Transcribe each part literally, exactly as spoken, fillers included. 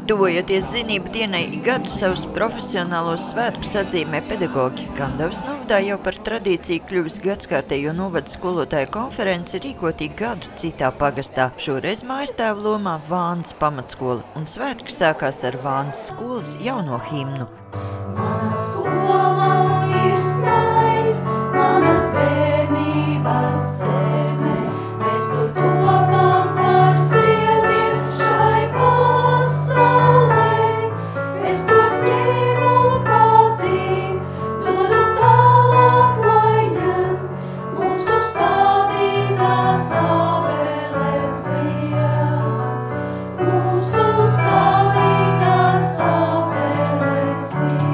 Tuvojoties zinību dienai gadu savus profesionālos svētkus atzīmē pedagoģi. Kandavas novadā jau par tradīciju kļuvis gadskārtējo novada skolotāju konferenci rīkotī gadu citā pagastā. Šoreiz mājastāvu lomā Vānas pamatskola, un svētki sākās ar Vānas skolas jauno himnu. Mana skola ir smaids, manas bērnības zeme, mēs tur tomam par sietim šai pasaulē. Es tos ņēmu kārtīgi, dodu tālāk, lai ņem, mūsu stādītās avēles zied. Mūsu stādītās avēles zied.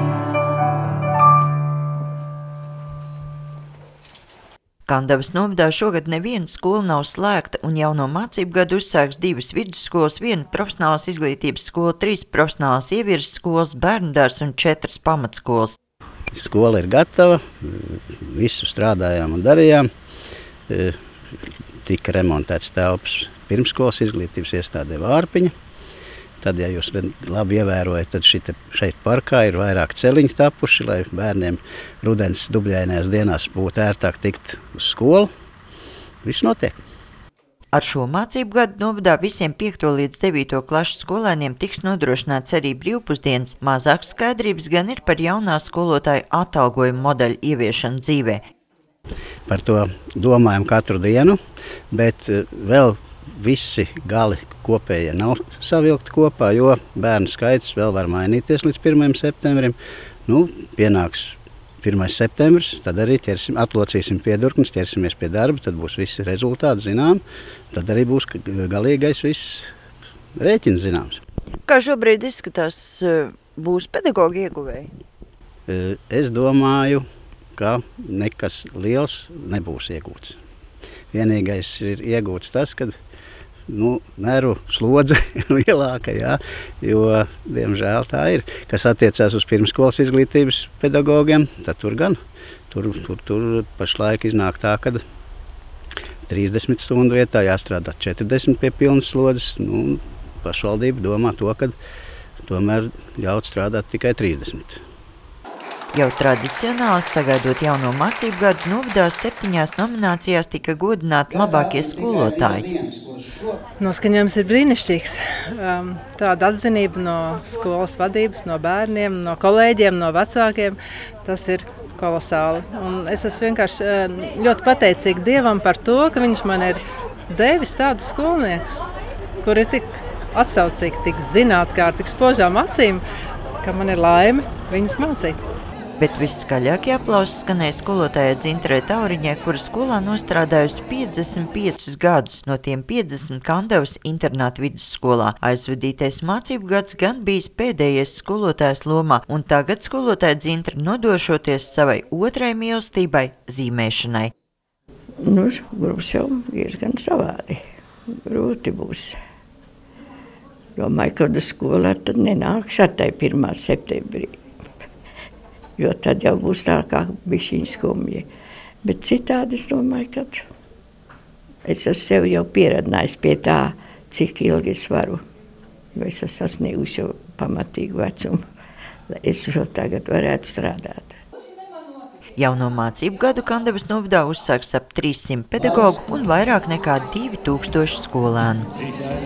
Kandavas novadā šogad neviena skola nav slēgta, un jauno mācību gadu uzsāks divas vidusskolas, viena profesionālās izglītības skola, trīs profesionālās ievirzes skolas, bērnudārs un četras pamatskolas. Skola ir gatava, visu strādājām un darījām. Tika remontēts telpas pirmskolas izglītības iestādē Vārpiņa. Tad, ja jūs labi ievērojat, tad šite, šeit parkā ir vairāk celiņi tapuši, lai bērniem rudens dubļainajās dienās būtu ērtāk tikt uz skolu. Viss notiek. Ar šo mācību gadu novadā visiem piekto līdz devīto klašu skolēniem tiks nodrošināts arī brīvpusdienas. Mazāks skaidrības gan ir par jaunā skolotāju atalgojuma modeļu ieviešanu dzīvē. Par to domājam katru dienu, bet vēl visi gali kopējie nav savilkti kopā, jo bērnu skaits vēl var mainīties līdz pirmajam septembrim. Nu, pienāks pirmais septembris, tad arī ķersim, atlocīsim piedurknes, ķersimies pie darba, tad būs visi rezultāti zinām, tad arī būs galīgais viss rēķins zināms. Kā šobrīd izskatās, būs pedagoģi ieguvēji? Es domāju, ka nekas liels nebūs iegūts. Vienīgais ir iegūts tas, kad nu, nervu slodze lielāka, jā, jo, diemžēl, tā ir. Kas attiecās uz pirmskolas izglītības pedagogiem, tad tur gan. Tur, tur, tur pašlaik iznāk tā, ka trīsdesmit stundu vietā jāstrādā četrdesmit pie pilnas slodzes. Nu, pašvaldība domā to, ka tomēr ļaut strādāt tikai trīsdesmit. Jau tradicionāli sagaidot jauno mācību gadu novadā septiņās nominācijās tika godināti labākie skolotāji. Noskaņojums ir brīnišķīgs. Tāda atzinība no skolas vadības, no bērniem, no kolēģiem, no vecākiem, tas ir kolosāli. Un es esmu vienkārši ļoti pateicīga Dievam par to, ka viņš man ir devis tādus skolniekus, kur ir tik atsaucīgi, tik zinātkārt, tik spožām acīm, ka man ir laime viņus mācīt. Bet visskaļākie aplausi skanēja skolotājai Dzintarei Tauriņai, kura skolā nostrādājusi piecdesmit piecus gadus, no tiem piecdesmit Kandavas internāta vidusskolā. Aizvadītais mācību gads gan bijis pēdējais skolotājs lomā, un tagad skolotāja Dzintara nodošoties savai otrai mīlestībai – zīmēšanai. Nu, būs jau ir gan savādi. Grūti būs. Domāju, kad uz skolā tad nenāks atai pirmā septembrī. Jo tad jau būs tā kā bišķiņ skumji. Bet citādi es domāju, ka es ar sevi jau pieradinājis pie tā, cik ilgi es varu. Jo es esmu sasnieguši jau pamatīgu vecumu, lai es vēl tagad varētu strādāt. Jauno mācību gadu Kandavas novadā uzsāks ap trīssimt pedagogu un vairāk nekā divi tūkstoši skolēnu.